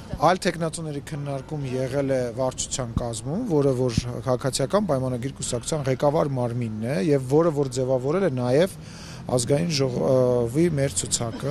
Այլ տեխնատոների քննարկում եղել է վարչության կազմում, որը որ քաղաքացիական պայմանագիր կուսակցության ղեկավար մարմինն է եւ որը որ ձևավորել է նաեւ ազգային ժողովի մեր ցուցակը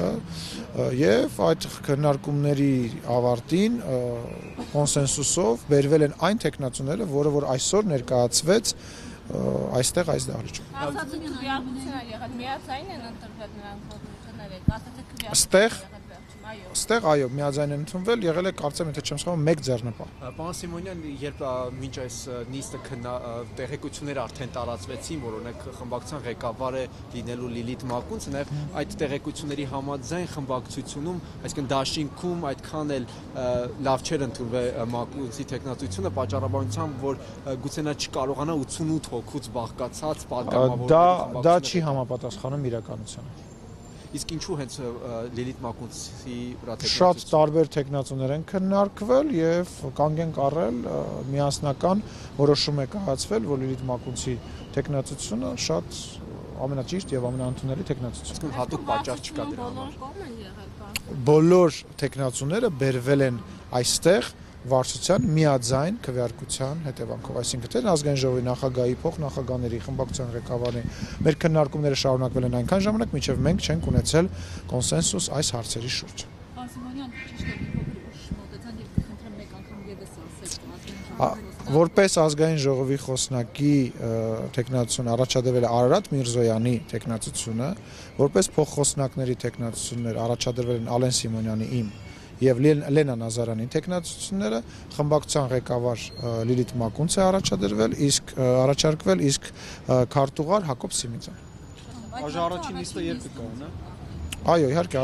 եւ այդ քննարկումների ավարտին կոնսենսուսով բերվել են այն տեխնատոները, որը որ այսօր ներկայացվեց այստեղ այս դահլիճում։ Ասացիք քվեարկություն ա եղել, միացային են ընտրվել նրանք փոխությունները, ասացիք քվեարկություն Այստեղ այո, միաձայն են ընդունվել, եղել է կարծեմ, եթե չեմ սխալվում, 1 ձեռնպահ։ Պարոն Սիմոնյան, երբ մինչ այս նիստը տեղեկությունները արդեն տարածվեցին, որ օրինակ խմբակցության ղեկավար է լինելու Լիլիթ Մակունցը, նաև այդ տեղեկությունների համաձայն խմբակցությունում, այսինքն դաշինքում այդքան էլ լավ չէր ընդունվել Մակունցի տեխնատությունը, պատճառաբանությամբ, որ գուցե նա չկարողանա 88 հոգուց բաղկացած պատգամավորների դա չի համապատասխանում իրականությանը։ Իսկ ինչու հենց Լիլիթ Մակունցի վրա շատ տարբեր տեխնատոներ են քննարկվել եւ կանգ են առել միասնական որոշում է կայացվել, որ Լիլիթ Մակունցի տեխնատությունը շատ ամենաճիշտ եւ ամենաընդունելի տեխնատությունն է։ Հատուկ պատճառ չկա դրա համար։ Բոլոր տեխնատոները բերվել են այստեղ վարչության միաձայն քվեարկության հետևանքով, այսինքն թե ազգային ժողովի նախագահի, փոխնախագահների, խմբակցության ղեկավարի մեր քննարկումները շարունակվել են այնքան ժամանակ, մինչև մենք չենք ունեցել կոնսենսուս այս հարցերի շուրջ։ Սիմոնյան, ճիշտ է, փոքր մոտեցան եւ կխնդրեմ մեկ անգամ եւս ասեք, որպես ազգային ժողովի խոսնակի տեխնատություն առաջադրվել է Արարատ Միրզոյանի տեխնատությունը, որպես փոխխոսնակների տեխնատություններ առաջադրվել են Ալեն Սիմոնյանի իմ եւ Լենա Նազարյանի տեխնատությունները, խմբակցության ղեկավար Լիլիթ Մակունց է առաջարկվել, իսկ քարտուղար Հակոբ Սիմիձյան։ Այժմ առաջին նիստը երբ կկայանա։ Այո, իհարկե,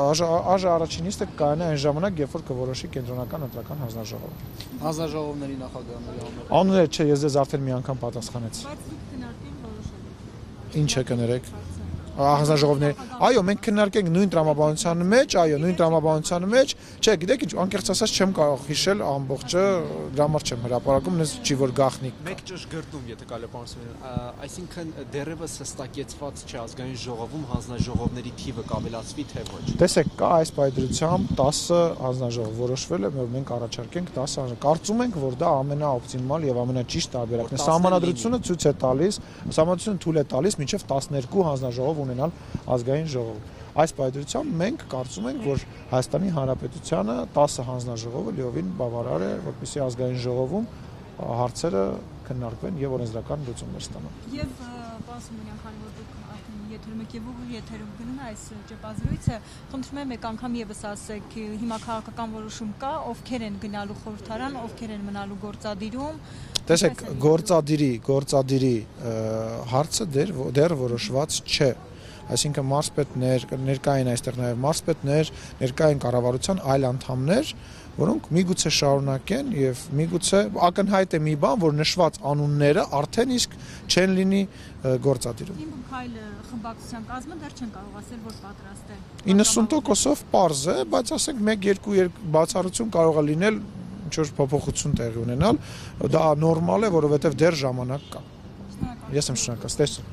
առաջին նիստը կկայանա այն ժամանակ, երբ որ կորոշի կենտրոնական ընտրական հանձնաժողովը։ Հանձնաժողովների նախագահների անունները չէ, ես ձեզ արդեն մի անգամ պատասխանեցի։ բայց դուք քննարկեն որոշել։ Ինչ է կներեք։ Հանձնաժողովների։ Այո, մենք քննարկենք նույն տրամաբանության մեջ, նույն տրամաբանության մեջ, չէ, գիտեք ինչ, անկեղծ ասած չեմ կարող հիշել ամբողջը, դրա համար չեմ հրապարակում, նես չի որ գախնիկ։ Մեկ ճշգրտում, եթե կարելի է պարոն Սիմոնյան, այսինքն դեռևս հստակեցված չէ ազգային ժողովում հանձնաժողովների թիվը կավելացվի թե ոչ։ Տեսեք, կա այս պայծրությամբ 10 հանձնաժողով որոշվել է, որ մենք առաջարկենք 10 կարծում ենք, որ դա ամենաօպտիմալ եւ ամենաճիշտ տարբերակն է։ Սահմանադրությունը ցույց է տալիս, սահմանադրությունը թույլ է տալիս մինչեւ 12 հանձնաժողով ունենալ ազգային ժողովում։ Այս պայծրությամբ մենք կարծում ենք, որ Հայաստանի Հանրապետությանը 10 հանձնաժողովը լիովին բավարար է, որպեսզի ազգային ժողովում հարցերը քննարկվեն եւ օրենսդրական լուծումներ ստանան։ Եվ պարոն Սիմոնյան, քանի որ դուք արդեն եթերում եք եւ եթերում գնում է այս ճեպազրույցը, խնդրում եմ մեկ անգամ եւս ասեք, հիմա քաղաքական որոշում կա, ովքեր են գնալու խորհրդարան, ովքեր են մնալու գործադիրում։ Տեսեք, գործադիրի հարցը դեռ որոշված չէ։ Այսինքն մարզպետներ, ներկային այստեղ նաև մարզպետներ, ներկային կառավարության այլ անդամներ, որոնք միգուցե շարունակեն եւ միգուցե ակնհայտ է մի բան, որ նշված անունները արդեն իսկ չեն լինի գործադիրում։ Իմ քայլը խմբակցության կազմը դեռ չեն կարող ասել, որ պատրաստ է։ 90%-ով պարզ է, բայց ասենք 1-2 բացառություն կարող է լինել, ինչ որ փոփոխություն տեղի ունենալ, դա նորմալ է, որովհետեւ դեռ ժամանակ կա։ Ես եմ շնորհակալ, տեսա։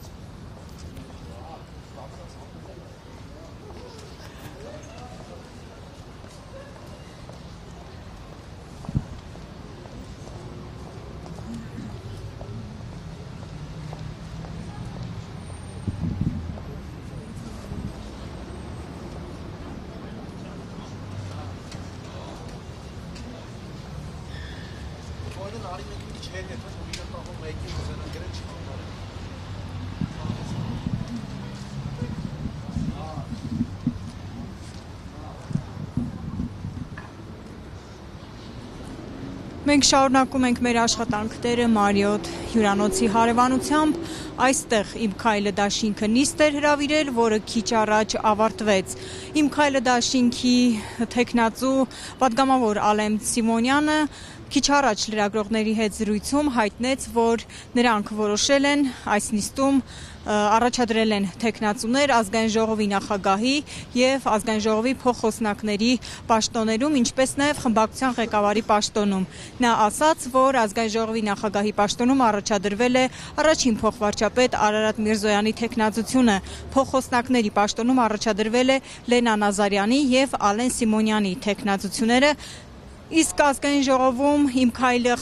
Մենք շարունակում ենք մեր աշխատանքները Մարիոթ հյուրանոցի հարևանությամբ, այստեղ Իմ քայլը դաշինքը նիստ էր հրավիրել, որը քիչ առաջ ավարտվեց։ Իմ քայլը դաշինքի թեկնածու պատգամավոր Ալեն Սիմոնյանը քիչ առաջ լրագրողների հետ զրույցում հայտնեց, որ նրանք որոշել են այս նիստում առաջադրել են թեկնածուներ ազգային ժողովի նախագահի եւ ազգային ժողովի փոխխոսնակների պաշտոններում, ինչպես նաեւ խմբակցության ղեկավարի պաշտոնում։ Նա ասաց, որ ազգային ժողովի նախագահի պաշտոնում առաջադրվել է առաջին փոխվարչապետ Արարատ Միրզոյանի թեկնածությունը, փոխխոսնակների պաշտոնում առաջադրվել է Լենա Նազարյանի եւ Ալեն Սիմոնյանի թեկնածությունները։ Իսկ ազգային ժողովում Իմ Քայլը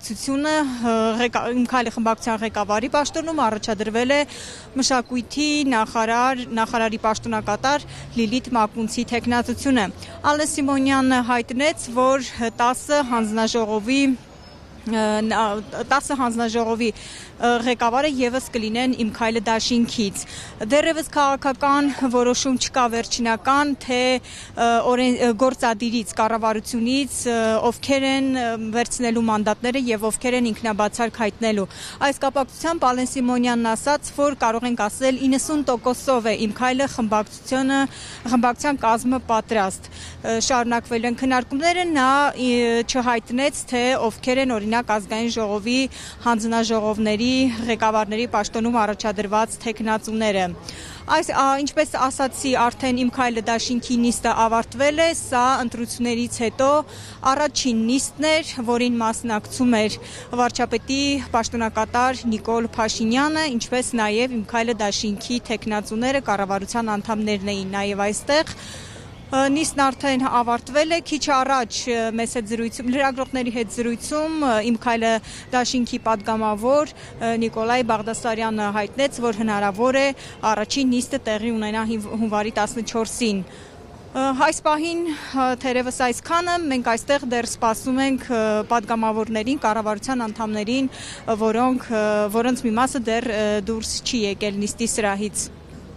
խմբակցության ղեկավարի պաշտոնում առաջադրվել է մշակույթի նախարարի պաշտոնակատար Լիլիթ Մակունցի թեկնածությունը։ Ալեն Սիմոնյանը հայտնեց, որ 10 հանձնաժողովի ղեկավարը եւս կլինեն Իմ Քայլը դաշինքից։ Դեռևս քաղաքական որոշում չկա վերջինական, թե գործադիրից, կառավարությունից ովքեր են վերցնելու մանդատները եւ ովքեր են ինքնաբացարկ հայտնելու։ Այս կապակցությամբ Ալեն Սիմոնյանն ասաց, որ կարող ենք ասել 90%-ով է Իմ Քայլը խմբակցության կազմը պատրաստ։ Շարունակվելու են քննարկումները, նա չհայտնեց, թե ովքեր են օրինակ ազգային ժողովի հանձնաժողովների ղեկավարների պաշտոնում առաջադրված թեկնածուները։ Ինչպես ասացի, արդեն Իմ Քայլը դաշինքի նիստը ավարտվել է, սա ընտրություններից հետո առաջին նիստն էր, որին մասնակցում էր վարչապետի պաշտոնակատար Նիկոլ Փաշինյանը, ինչպես նաև Իմ Քայլը դաշինքի թեկնածուները, կառավարության անդամներն էին նաև այստեղ։ Նիստն արդեն ավարտվել է, քիչ առաջ մեզ հետ լրագրողների հետ զրույցում Իմ Քայլը դաշինքի падգամավոր Նիկոլայ Բաղդասարյանը հայտնեց, որ հնարավոր է առաջին նիստը տեղի ունենա հունվարի 14-ին։ Այս պահին թերևս այսքանը, մենք այստեղ դեռ սպասում ենք падգամավորներին, կառավարության անդամներին, որոնց մի մասը դեռ դուրս չի եկել նիստի սրահից։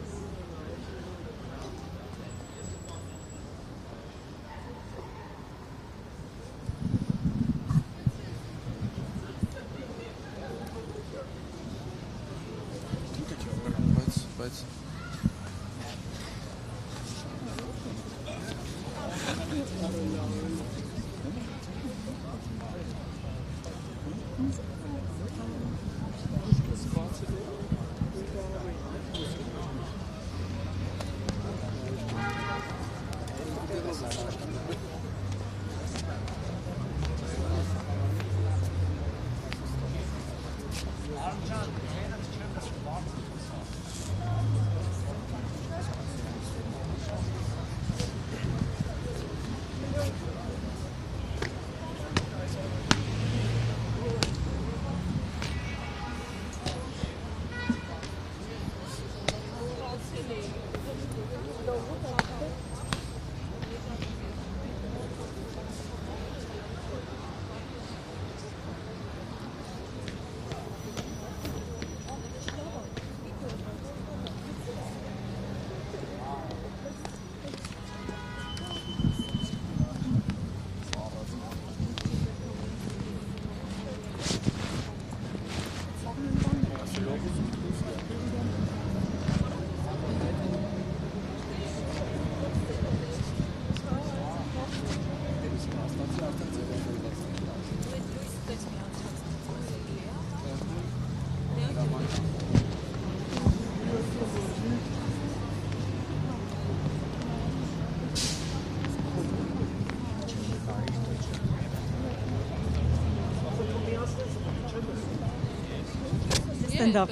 Stand-up.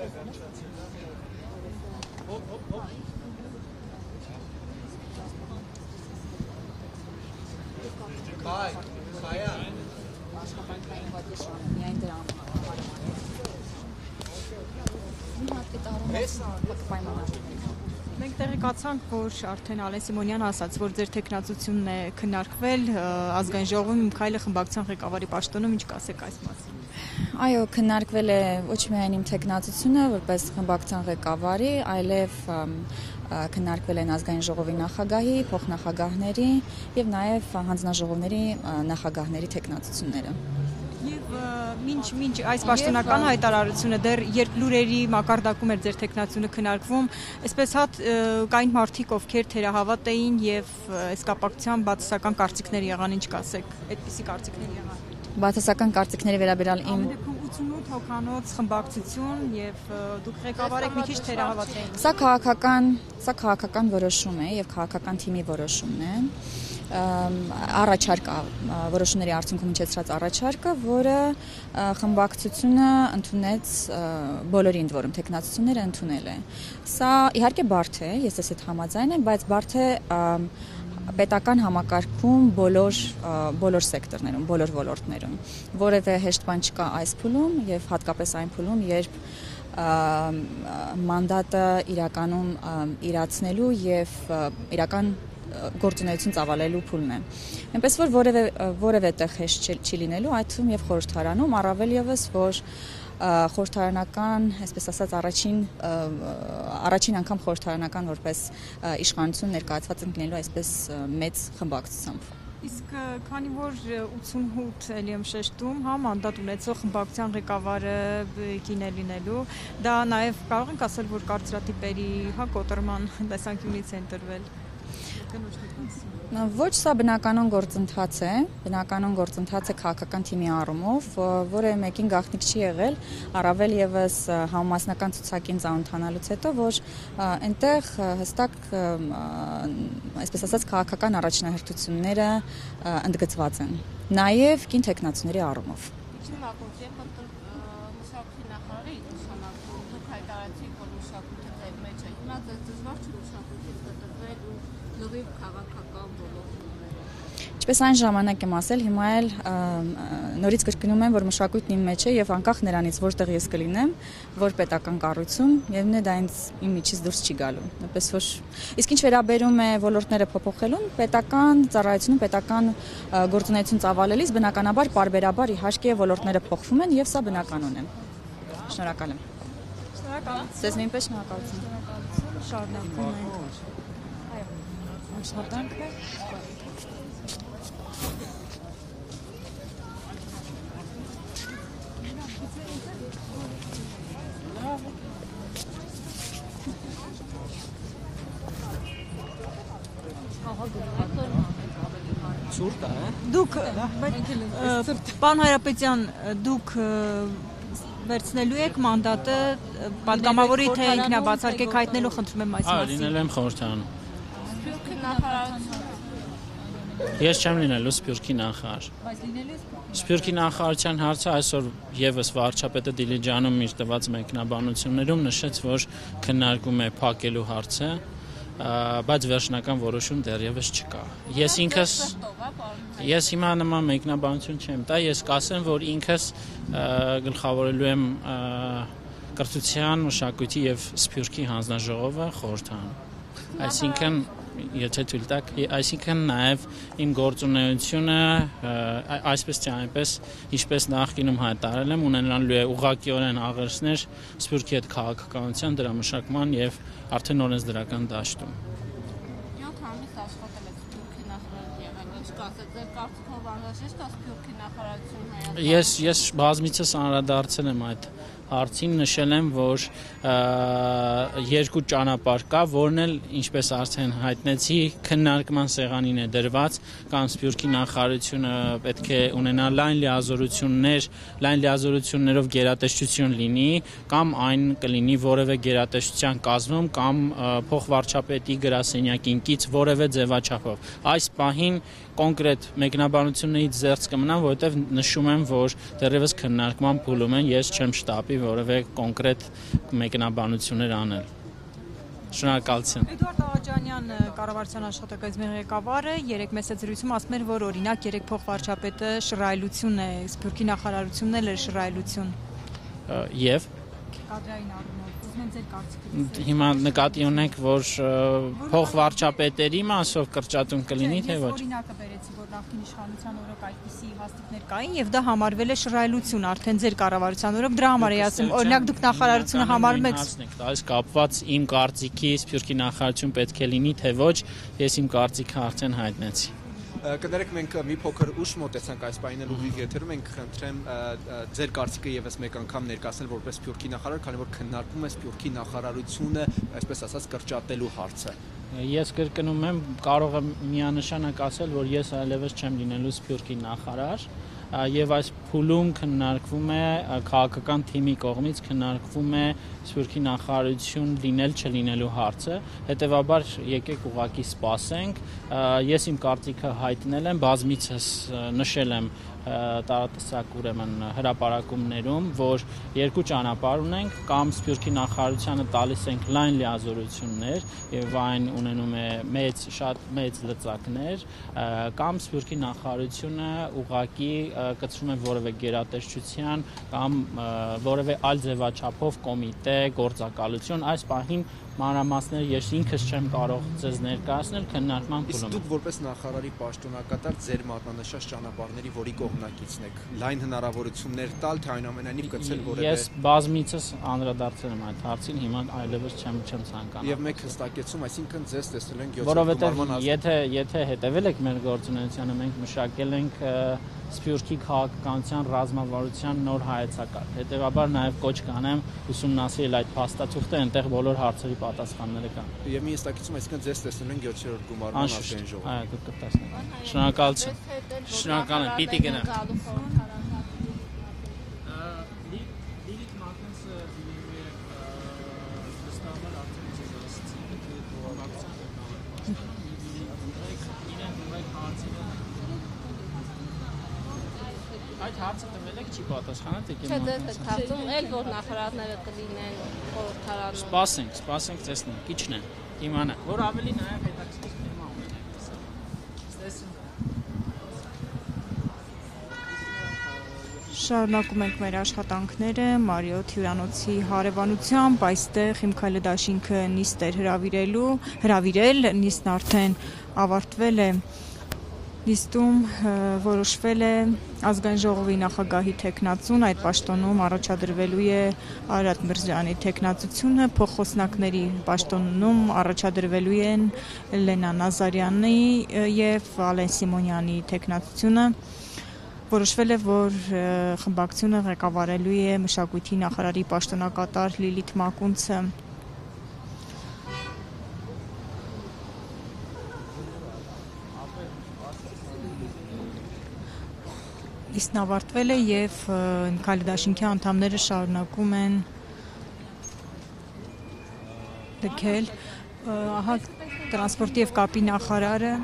Միայն դրա համար։ Մենք տեղեկացանք, որ արդեն Ալեն Սիմոնյանը ասաց, որ ձեր տեխնացությունն է քննարկվել ազգային ժողովում Միկայելը խմբակցության ղեկավարի պաշտոնում, ինչ կասեք այս մասին։ Այո, քննարկվել է ոչ միայն իմ տեխնացությունը, որպես խմբակցության ղեկավարի, այլև քննարկվել են ազգային ժողովի նախագահի, փոխնախագահների եւ նաեւ հանձնաժողովների նախագահների տեխնացությունները։ Եվ մինչ այս պաշտոնական հայտարարությունը դեռ երբ լուրերի մակարդակում էր ձեր տեխնացիոնը քննարկվում, այսպես հատ կային մարդիկ, ովքեր թերահավատ էին եւ այս կապակցությամբ բացասական կարծիքներ եղան, ինչ կասեք, այդպիսի կարծիքներ եղան։ Բացասական կարծիքների վերաբերյալ իմ 88 հոգանոց խմբակցություն եւ դուք ղեկավար եք մի քիչ թերահավատ էին։ Սա քաղաքական որոշում է եւ քաղաքական թիմի որոշումն է։ Առաջարկը որոշումների արդյունքում հնչեցրած առաջարկը, որը խմբակցությունը ընդունեց բոլորի ընդ որում տեխնացությունները ընդունել է։ Սա իհարկե բարդ է, ես ես այդ համաձայն եմ, բայց բարդ է պետական համակարգում բոլոր սեկտորներում, բոլոր ոլորտներում։ Որևէ հեշտ բան չկա այս փուլում եւ հատկապես այն փուլում, երբ մանդատը իրականում իրացնելու եւ իրական գործունեություն ծավալելու փուլն է։ Այնպես որ որևէ տեղ հեշտ չի լինելու, այդ թվում եւ խորհրդարանում, առավել եւս որ խորհրդարանական, այսպես ասած, առաջին անգամ խորհրդարանական որպես իշխանություն ներկայացված են լինելու այսպես մեծ խմբակցությամբ։ Իսկ քանի որ 88 էլի եմ շեշտում, հա, մանդատ ունեցող խմբակցության ղեկավարը կին է լինելու, դա նաև կարող ենք ասել, որ կարծրատիպերի, հա, կոտրման տեսանկյունից է ընտրվել։ Ոչ, սա բնականon գործընթաց է քաղաքական թիմի առումով, որը մեկին գաղտնիք չի եղել, առավել եւս համամասնական ցուցակին ծանոթանալուց հետո, որ այնտեղ հստակ, այսպես ասած, քաղաքական առաջնահերթությունները ընդգծված են, նաեւ կին տեխնացիների առումով։ Ինչպես այն ժամանակ եմ ասել, հիմա էլ նորից կրկնում եմ, որ մշակույթն իմ մեջ է եւ անկախ նրանից որտեղ ես կլինեմ, որ պետական կառույցում, եւ դա ինձ իմ միջից դուրս չի գալու։ Այնպես որ իսկ ինչ վերաբերում է ոլորտները փոփոխելուն, պետական ծառայությունում պետական գործունեություն ծավալելիս բնականաբար պարբերաբար իհարկե ոլորտները փոխվում են եւ սա բնականon է։ Շնորհակալ եմ։ Շնորհակալ։ Ձեզ նույնպես շնորհակալություն։ Շարունակում ենք։ Այո։ Աշխատանքը Ցուրտ է։ Դուք պարոն Հայրապետյան, դուք վերցնելու եք մանդատը պատգամավորի թե ինքնաբացարկեք հայտնելու խնդրում եմ այս մասին։ Լինել եմ խորհրդարանում։ Ես չեմ լինելու Սփյուռքի նախարար։ Բայց լինելու եք։ Սփյուռքի նախարարության հարցը այսօր եւս վարչապետը Դիլիջանում իր տված մեկնաբանություններում նշեց, որ քննարկում է փակելու հարցը, բայց վերջնական որոշում դեռևս չկա։ Ես հիմա նման մեկնաբանություն չեմ տա, ես կասեմ, որ ինքս գլխավորելու եմ կրթության, մշակույթի եւ Սփյուռքի հանձնաժողովը խորհրդարանում։ Այսինքն եթե թույլ տաք, այսինքն նաև իմ գործունեությունը այսպես թե այնպես, ինչպես նախկինում հայտարարել եմ, ունենալու է ուղղակիորեն աղերսներ Սփյուռքի հետ քաղաքականության, դրա մշակման եւ արդեն օրենսդրական դաշտում։ 7 ամիս աշխատել եք Սփյուռքի նախարար եղել, ինչ կասեք, ձեր կարծիքով անհրաժեշտ է Սփյուռքի նախարարություն Հայաստանում։ Ես բազմիցս անդրադարձել եմ այդ հարցին, նշել եմ, որ երկու ճանապարհ կա, որն էլ ինչպես արդեն հայտնեցի, քննարկման սեղանին է դրված, կամ Սփյուռքի նախարարությունը պետք է ունենա լայն լիազորություններով գերատեսչություն լինի, կամ այն կլինի որևէ գերատեսչության կազմում, կամ փոխվարչապետի գրասենյակին կից որևէ ձևաչափով։ Այս պահին կոնկրետ մեկնաբանություններից զերծ կմնամ, որովհետև նշում եմ, որ դեռևս քննարկման փուլում են, ես չեմ շտաբի որևէ կոնկրետ մեկնաբանություններ անել։ Շնորհակալություն։ Էդուարդ Աղաջանյան կառավարության աշխատակազմի ղեկավարը երեք մեծ զրույցում ասում էր, որ օրինակ երեք փոխվարչապետը շռայլություն է, Սփյուռքի նախարարությունն էլ է շռայլություն։ Եվ Կադրային առումով, ուզում եմ ձեր կարծիքը։ հիմա նկատի ունենք, որ փոխվարչապետերի մասով կրճատում կլինի, թե ոչ։ Օրինակը բերեցի, որ նախկին իշխանության օրոք այդպիսի հաստիկներ կային եւ դա համարվել է շռայլություն արդեն ձեր կառավարության օրոք, դրա համար էի ասում, օրինակ դուք նախարարությունը համարում եք այս կապված իմ կարծիքի Սփյուռքի նախարարություն պետք է լինի, թե ոչ, ես իմ կարծիքը արդեն հայտնեցի։ Կներեք մենք մի փոքր ուշ մոտեցանք այս պահին ուղիղ եթերում ենք խնդրեմ ձեր կարծիքը եւս մեկ անգամ ներկայացնել որպես Սփյուռքի նախարար, քանի որ քննարկվում է Սփյուռքի նախարարությունը, այսպես ասած, կրճատելու հարցը։ Ես կրկնում եմ, կարող եմ միանշանակ ասել, որ ես այլևս չեմ լինելու Սփյուռքի նախարար, եւ այս փուլում քննարկվում է քաղաքական թիմի կողմից քննարկվում է Սփյուռքի նախարարություն լինել չլինելու հարցը, հետեւաբար եկեք ուղղակի սպասենք, ես իմ կարծիքը հայտնել եմ, բազմիցս նշել եմ տարատեսակ ուրեմն հրապարակումներում, որ երկու ճանապարհ ունենք, կամ Սփյուռքի նախարարությանը տալիս ենք լայն լիազորություններ եւ այն ունենում է շատ մեծ լծակներ, կամ Սփյուռքի նախարարությունը ուղղակի կցվում է որևէ գերատեսչության կամ որևէ այլ ձևաչափով կոմիտե, գործակալություն, այս պահին մանրամասները ես ինքս չեմ կարող ձեզ ներկայացնել քննարկման փուլում։ Իսկ դուք որպես նախարարի պաշտոնակատար ձեր մատնանշած ճանապարհների որի կողմնակիցն եք, լայն հնարավորություններ տալ, թե այնուամենայնիվ գցել որևէ։ Ես բազմիցս անդրադարձել եմ այդ հարցին, հիմա այլևս չեմ ցանկանում։ Եվ մեկ հստակեցում, այսինքն ձեզ տեսել ենք 7 Որովհետև եթե հետևել եք մեր գործունեությանը, մենք մշակել ենք Սփյուռքի քաղաքականության ռազմավարության նոր հայեցակարգ։ Հետևաբար նաև կոչ կանեմ ուսումնասիրել այդ փաստաթուղթը, այնտեղ բոլոր հարցերի պատասխանները կան։ Եվ մի հստակեցում, այսինքն ձեզ տեսել ենք 7-րդ գումարման ազգային ժողովում։ Այո, դուք կտեսնեք։ Շնորհակալություն։ Շնորհակալ եմ, պիտի գնամ։ Այդ հարցը տվել եք չի պատասխանել, թե Չէ, դες կարծում եք, որ նախարարները կլինեն խորհրդարանում։ Սպասենք, տեսնենք, իջնեն, իմանանք, որ ավելի նաև հետաքրքիր թեմա ունենանք։ Տեսնենք։ Շարունակում ենք մեր աշխատանքները Մարիոթ հյուրանոցի հարևանությամբ, այստեղ Խիմքայլը դաշինքը նիստ էր հրավիրել, նիստն արդեն ավարտվել է։ Նիստում որոշվել է ազգային ժողովի նախագահի թեկնածուն, այդ պաշտոնում առաջադրվելու է Արարատ Միրզյանի թեկնածությունը, փոխխոսնակների պաշտոնում առաջադրվելու են Լենա Նազարյանի եւ Ալեն Սիմոնյանի թեկնածությունը։ Որոշվել է, որ խմբակցությունը ղեկավարելու է մշակույթի նախարարի պաշտոնակատար Լիլիթ Մակունցը։ Իսկ ավարտվել է եւ Խիմքայլը դաշինքի անդամները շարունակում են լքել։ Ահա տրանսպորտի եւ կապի նախարարը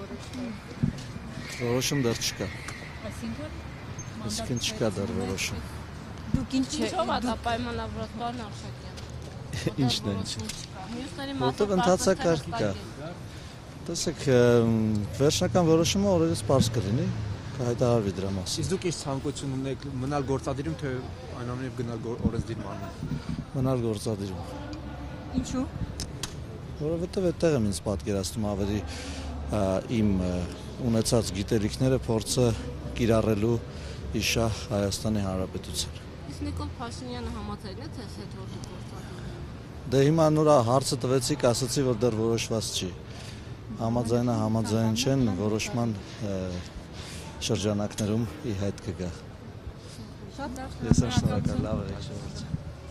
Որոշում դեռ չկա։ Այսինքն չկա դեռ որոշում։ Դուք ինչ Ինչով է դա պայմանավորված բան Արշակյան։ Ինչն է ինչ։ Մյուսների Որտեղ ընթացակարգ կա։ Տեսեք, վերջնական որոշումը օրերս պարզ կլինի, կհայտարարվի դրա մասին։ Իսկ դուք ինչ ցանկություն ունեք մնալ գործադիրում, թե այնուամենայնիվ գնալ օրենսդիր մարմին։ Մնալ գործադիրում։ ինչու։ Որովհետև այդտեղ եմ ինձ պատկերացնում ավելի իմ ունեցած գիտելիքները փորձը կիրառելու իշահ Հայաստանի Հանրապետության։ Իսկ Նիկոլ Փաշինյանը համաձայն է թե հետ որ գործադիր։ Դե հիմա նոր հարցը տվեցիք, ասացի, որ դեռ որոշված չի։ Համաձայն չեն, որոշման շրջանակներում ի հայտ կգա։ Շատ լավ։ Ես եմ շնորհակալ, լավ եք շնորհակալ։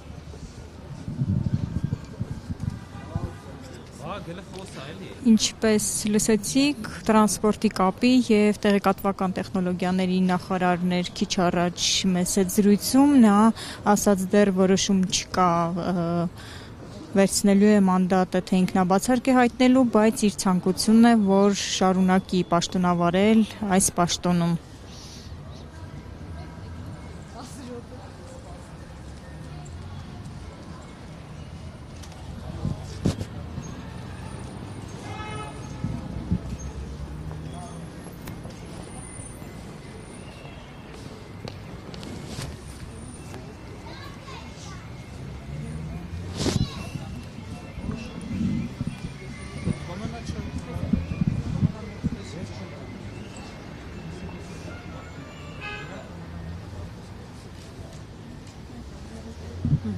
Ինչպես լսեցիք, տրանսպորտի կապի եւ տեղեկատվական տեխնոլոգիաների նախարարներ քիչ առաջ մեծ զրույցում նա ասաց դեռ որոշում չկա վերցնելու է մանդատը, թե ինքնաբացարկ է հայտնելու, բայց իր ցանկությունն է, որ շարունակի պաշտոնավարել այս պաշտոնում։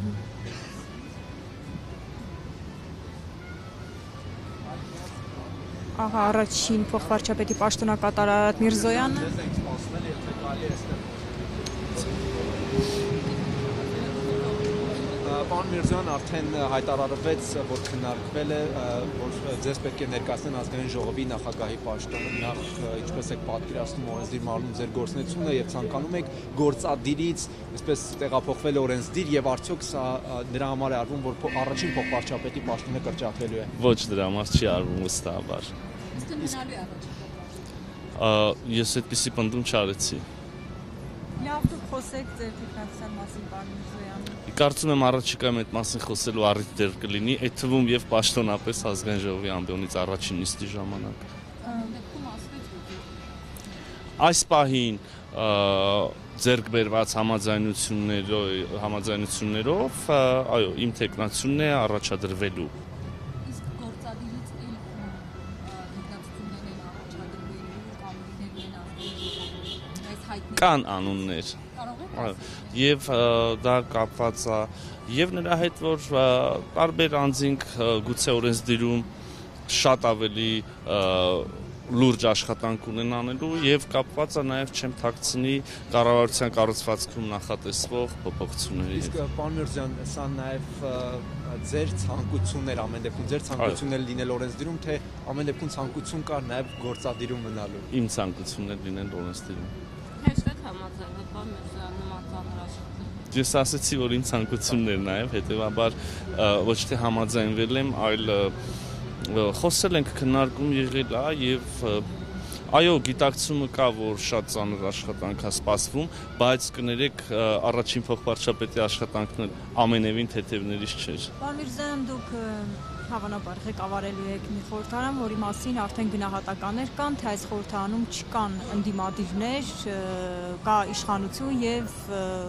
Ահա առաջին փոխվարչապետի պաշտոնակատար Արարատ Միրզոյանը Պարոն Միրզոյան արդեն հայտարարվեց, որ քննարկվել է, որ ձեզ պետք է ներկայացնեն ազգային ժողովի նախագահի պաշտոնը, նախ ինչպես եք պատկերացնում օրենսդիր մարմնում ձեր գործունեությունը եւ ցանկանում եք գործադիրից այսպես տեղափոխվել օրենսդիր եւ արդյոք սա նրա համար է արվում, որ առաջին փոխվարչապետի պաշտոնը կրճատվելու է։ Ոչ, դրա համար չի արվում վստահաբար։ Ես այդպիսի պնդում չարեցի։ Լավ դուք խոսեք ձեր թեկնածության մասին, պարոն Միրզոյան։ Կարծում եմ առաջիկայում այդ մասին խոսելու առիթ դեռ կլինի, այդ թվում եւ պաշտոնապես ազգային ժողովի ամբիոնից առաջին նիստի ժամանակ։ Այս պահին ձեռք բերված համաձայնություններով, այո, իմ թեկնածությունն է առաջադրվելու։ Իսկ գործադիրից դիգնացություններ են առաջադրվելու կամ լինելու այս հայտնի Կան անուններ։ Եվ դա կապված է եւ նրա հետ, որ տարբեր անձինք գուցե օրենսդիրում շատ ավելի լուրջ աշխատանք ունեն անելու եւ կապված է նաեւ չեմ թաքցնի կառավարության կառուցվածքում նախատեսվող փոփոխությունների հետ։ Իսկ պարոն Միրզոյան, սա նաեւ ձեր ցանկություններ ամեն դեպքում ձեր ցանկություններ լինել օրենսդիրում, թե ամեն դեպքում ցանկություն կար նաեւ գործադիրում մնալու։ Իմ ցանկություններ լինեն օրենսդիրում։ Հեշտ համաձայնվել, պարոն Միրզոյան, նման ծանր աշխատանք։ Ես ասացի, որ իմ ցանկություններն նաեւ հետեւաբար ոչ թե համաձայնվել եմ, այլ խոսել ենք, քննարկում եղել է եւ այո, գիտակցումը կա, որ շատ ծանր աշխատանք է սպասվում, բայց կներեք առաջին փոխվարչապետի աշխատանքն ամենևին թեթևներից չէր։ Պարոն Միրզոյան, դուք հավանաբար ղեկավարելու եք մի խորհրդարան, որի մասին արդեն գնահատականներ կան, թե այս խորհրդարանում չկան ընդդիմադիրներ, կա իշխանություն եւ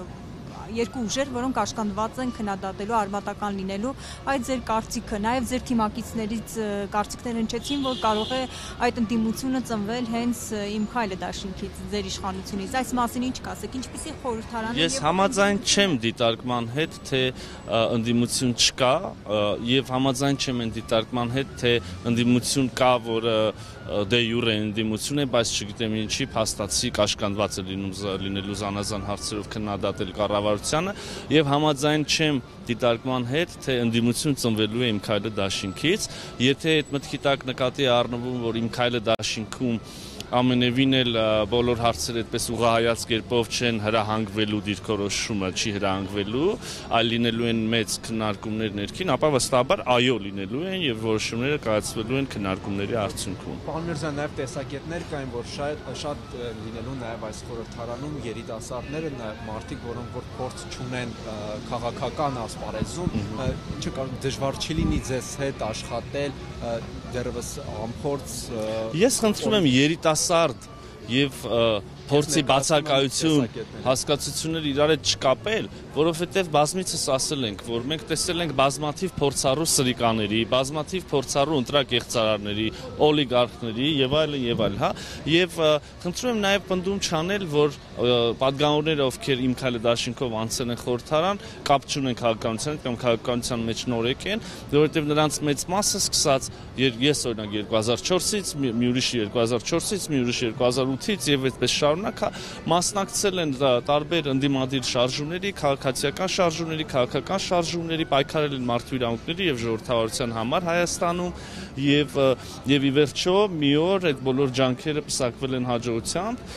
երկու ուժեր, որոնք կաշկանդված են քննադատելու արմատական լինելու, այդ ձեր կարծիքը, նաև ձեր թիմակիցներից կարծիքներ հնչեցին, որ կարող է այդ ընդդիմությունը ծնվել հենց Իմ քայլը դաշինքից, ձեր իշխանությունից։ Այս մասին ինչ կասեք, ինչպիսի խորհրդարան է։ Ես համաձայն չեմ դիտարկման հետ, թե ընդդիմություն չկա, եւ համաձայն չեմ այն դիտարկման հետ, թե ընդդիմություն կա, որը դե յուրե ընդդիմություն է, բայց չգիտեմ ինչի փաստացի կաշկանդված է լինելու զանազան հարցերով քննադատել կառավարությանը եւ համաձայն չեմ դիտարկման հետ, թե ընդդիմություն ծնվելու է Իմ քայլը դաշինքից, եթե այդ մտքի տակ նկատի առնվում, որ Իմ քայլը դաշինքում ամենևին էլ բոլոր հարցերը այդպես ուղղահայաց կերպով չեն հրահանգվելու դիրքորոշումը չի հրահանգվելու, այլ լինելու են մեծ քննարկումներ ներքին, ապա վստահաբար այո լինելու են եւ որոշումները կայացվելու են քննարկումների արդյունքում։ Պարոն Միրզոյան, նաեւ տեսակետներ կային, որ շատ լինելու նաեւ այս խորհրդարանում երիտասարդները, նաեւ մարդիկ, որոնք որ փորձ չունեն քաղաքական ասպարեզում, դժվար չի լինի ձեզ հետ աշխատել դեռևս անփորձ։ Ես խնդրում եմ երիտասարդ եւ փորձի բացակայություն հասկացությունները իրար հետ չկապել, որովհետև բազմիցս ասել ենք, որ մենք տեսել ենք բազմաթիվ փորձառու սրիկաների, բազմաթիվ փորձառու ընտրակեղծարարների, օլիգարխների եւ այլն, հա, եւ խնդրում եմ նաեւ պնդում չանել, որ պատգամավորները, ովքեր Իմ քայլը դաշինքով անցել են խորհրդարան, կապ չունեն քաղաքականության կամ քաղաքականության մեջ նորեկ են, որովհետև նրանց մեծ մասը սկսած ես օրինակ 2004-ից, մի ուրիշը 2004-ից, մի ուրիշը 2008-ից եւ այդպես շարունակա մասնակցել են տարբեր ընդդիմադիր շարժումների, քաղաքացիական շարժումների, քաղաքական շարժումների, պայքարել են մարդու իրավունքների եւ ժողովրդավարության համար Հայաստանում եւ ի վերջո մի օր այդ բոլոր ջանքերը պսակվել են հաջողությամբ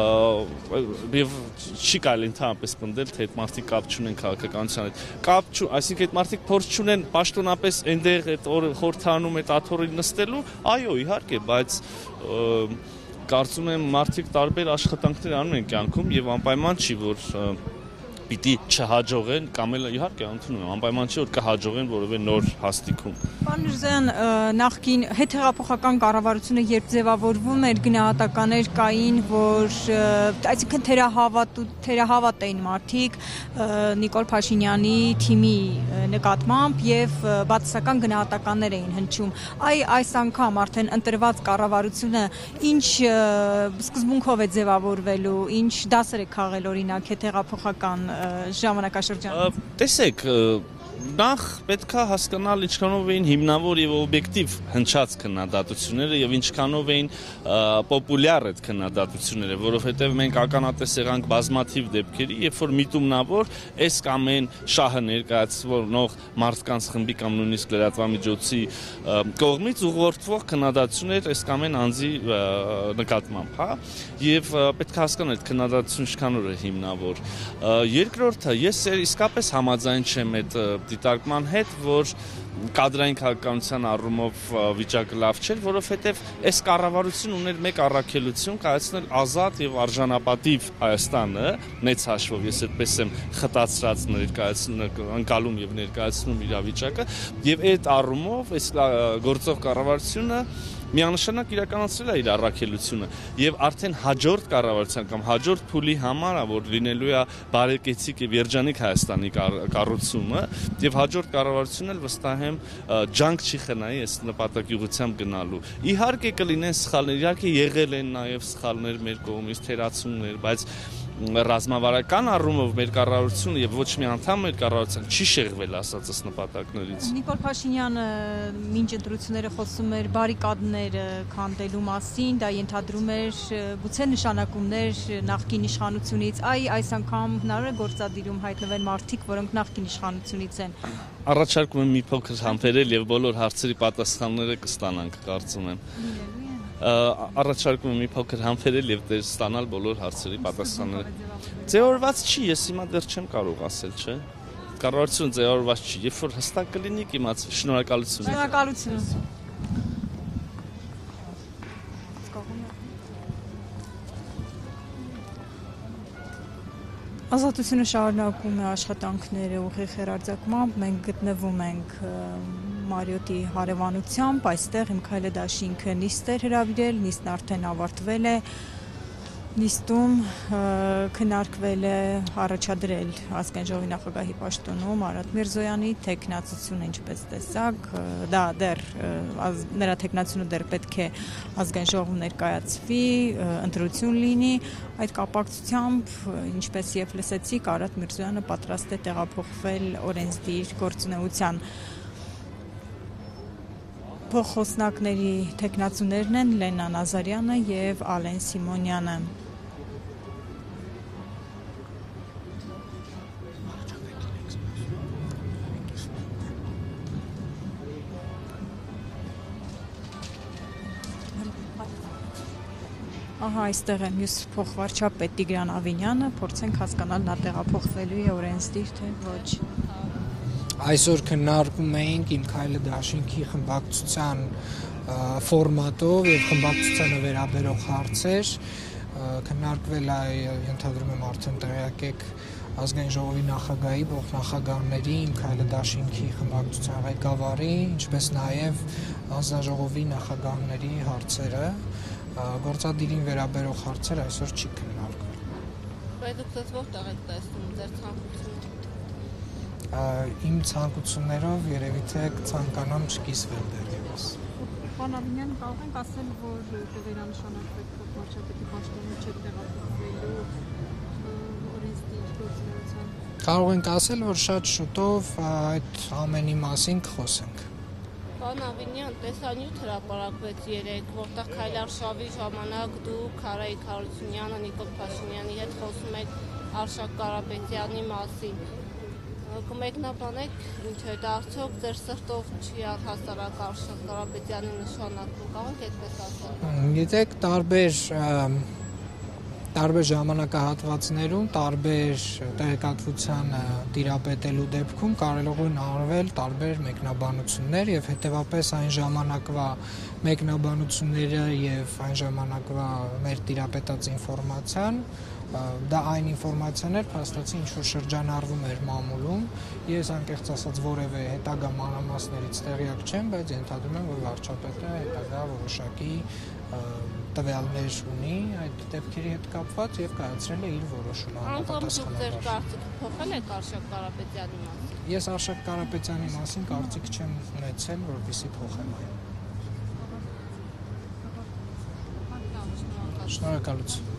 եւ չի կարելի ընդհանրապես պնդել, թե այդ մարդիկ կապ չունեն քաղաքականության հետ։ Այսինքն այդ մարդիկ փորձ չունեն պաշտոնապես այնտեղ այդ խորհրդարանում այդ աթոռին նստելու, այո, իհարկե, բայց կարծում եմ մարդիկ տարբեր աշխատանքներ անում են կյանքում եւ անպայման չի, որ պիտի չհաջողեն կամ էլ իհարկե ընդունում եմ անպայման չի որ կհաջողեն որևէ նոր հաստիքում։ Պարոն Միրզոյան, նախկին հետհեղափոխական կառավարությունը երբ ձևավորվում էր գնահատականներ կային, որ այսինքն թերահավատ էին մարդիկ Նիկոլ Փաշինյանի թիմի նկատմամբ եւ բացասական գնահատականներ էին հնչում։ Այս անգամ արդեն ընտրված կառավարությունը ինչ սկզբունքով է ձևավորվելու, ինչ դասեր է քաղել օրինակ հետհեղափոխական ժամանակաշրջանում։ Տեսեք, նախ պետքա հասկանալ ինչքանով էին հիմնավոր եւ օբյեկտիվ հնչած քննադատությունները եւ ինչքանով էին պոպուլյար այդ քննադատությունները, որովհետեւ մենք ականատես եղանք բազմաթիվ դեպքերի, երբ որ միտումնավոր այս կամ այն շահը ներկայացնող մարդկանց խմբի կամ նույնիսկ լրատվամիջոցի կողմից ուղղորդվող քննադատություններ այս կամ այն անձի նկատմամբ, հա, եւ պետք է հասկանալ այդ քննադատությունը ինչքանով է հիմնավոր։ Երկրորդը, ես իսկապես համաձայն չեմ այդ դիտարկման հետ, որ կադրային քաղաքականության առումով վիճակը լավ չէր, որովհետև այս կառավարությունն ուներ մեկ առաքելություն կայացնել ազատ եւ արժանապատիվ Հայաստանը, մեծ հաշվով ես այդպես եմ խտացրած ընկալում եւ ներկայացնում իրավիճակը, եւ այդ առումով այս գործող կառավարությունը միանշանակ իրականացրել է իր առաքելությունը եւ արդեն հաջորդ կառավարության կամ հաջորդ փուլի համար, որ լինելու է բարեկեցիկ եւ երջանիկ Հայաստանի կառուցումը եւ հաջորդ կառավարությունն էլ վստահ եմ ջանք չի խնայի այս նպատակի ուղղությամբ գնալու։ Իհարկե կլինեն սխալներ, իհարկե եղել են նաեւ սխալներ մեր կողմից, թերացումներ, բայց ռազմավարական առումով մեր կառավարությունը եւ ոչ մի անդամ մեր կառավարության չի շեղվել ասածս նպատակներից։ Նիկոլ Փաշինյանը մինչ ընտրությունները խոսում էր բարիկադներ քանդելու մասին, դա ենթադրում էր գուցե նշանակումներ նախկին իշխանությունից, այս անգամ հնարավոր է գործադիրում հայտնվել մարդիկ, որոնք նախկին իշխանությունից են։ Առաջարկում եմ մի փոքր համբերել եւ բոլոր հարցերի պատասխանները կստանանք, կարծում եմ։ Առաջարկում եմ մի փոքր համբերել եւ ստանալ բոլոր հարցերի պատասխանները։ Ձևավորված չի, ես հիմա դեռ չեմ կարող ասել, չէ։ Կառավարությունը ձևավորված չի, երբ որ հստակ կլինի, կիմացվի։ Շնորհակալություն։ Շնորհակալություն։ Ազատությունը շարունակում է աշխատանքները ուղիղ հեռարձակմամբ, մենք գտնվում ենք Մարիոտի հարևանությամբ, այստեղ իմ քայլը դաշինքը նիստ էր հրավիրել, նիստն արդեն ավարտվել է, նիստում քննարկվել է առաջադրել ազգային ժողովի նախագահի պաշտոնում Արադ Միրզոյանի թեկնածությունը, ինչպես տեսակ, դա դեռ նրա թեկնածությունը դեռ պետք է ազգային ժողովում ներկայացվի, ընտրություն լինի, այդ կապակցությամբ, ինչպես եւ լսեցիք, Արադ Միրզոյանը պատրաստ է տեղափոխվել օրենսդիր գործունեության։ Փոխխոսնակների թեկնածուներն են Լենա Նազարյանը եւ Ալեն Սիմոնյանը։ Ահա այստեղ է մյուս փոխվարչապետ Տիգրան Ավինյանը, փորձենք հասկանալ նա տեղափոխվելու է օրենսդիր թե ոչ։ Այսօր քննարկում էինք իմ քայլը դաշինքի խմբակցության ֆորմատով եւ խմբակցությանը վերաբերող հարցեր, քննարկվել է, ենթադրում եմ արդեն տեղյակ եք ազգային ժողովի նախագահի, փոխնախագահների, իմ քայլը դաշինքի խմբակցության ղեկավարի, ինչպես նաեւ հանձնաժողովի նախագահների հարցերը, գործադիրին վերաբերող հարցեր այսօր չի քննարկվել։ Բայց դուք որտեղ եք տեսնում ձեր ցանկությունը։ Իմ ցանկություններով երևի թե կցանկանամ չկիսվել դեռևս։ Պարոն Ավինյան, կարող ենք ասել, որ կվերանշանակվեք փոխվարչապետի պաշտոնը չեք տեղափոխվելու օրենսդիր գործունեության։ Կարող ենք ասել, որ շատ շուտով այդ ամենի մասին կխոսենք։ Պարոն Ավինյան, տեսանյութ հրապարակվեց երեկ, որտեղ քայլարշավի ժամանակ դուք Արայիկ Հարությունյանը, Նիկոլ Փաշինյանի հետ խոսում եք Արշակ Կարապետյանի մասին։ Կմեկնաբանեք, ինչ է դա արդյոք ձեր սրտով չի առհասարակ Արշակ Կարապետյանի նշանակում, կարող եք այդպես ասել։ Գիտեք, տարբեր ժամանակահատվածներում, տարբեր տեղեկատվության տիրապետելու դեպքում կարող են արվել տարբեր մեկնաբանություններ եւ հետեւապես այն ժամանակվա մեկնաբանությունները եւ այն ժամանակվա մեր տիրապետած ինֆորմացիան դա այն ինֆորմացիան էր, փաստացի ինչ-որ շրջանառվում էր մամուլում, ես անկեղծ ասած որևէ հետագա մանրամասներից տեղյակ չեմ, բայց ենթադրում եմ, որ վարչապետը հետագա որոշակի տվյալներ ունի այդ դեպքերի հետ կապված եւ կայացրել է իր որոշումը համապատասխանաբար։ Ձեր կարծիքը փոխել եք Արշակ Կարապետյանի մասին։ Ես Արշակ Կարապետյանի մասին կարծիք չեմ ունեցել, որպեսզի փոխեմ այն։ Շնորհակալություն։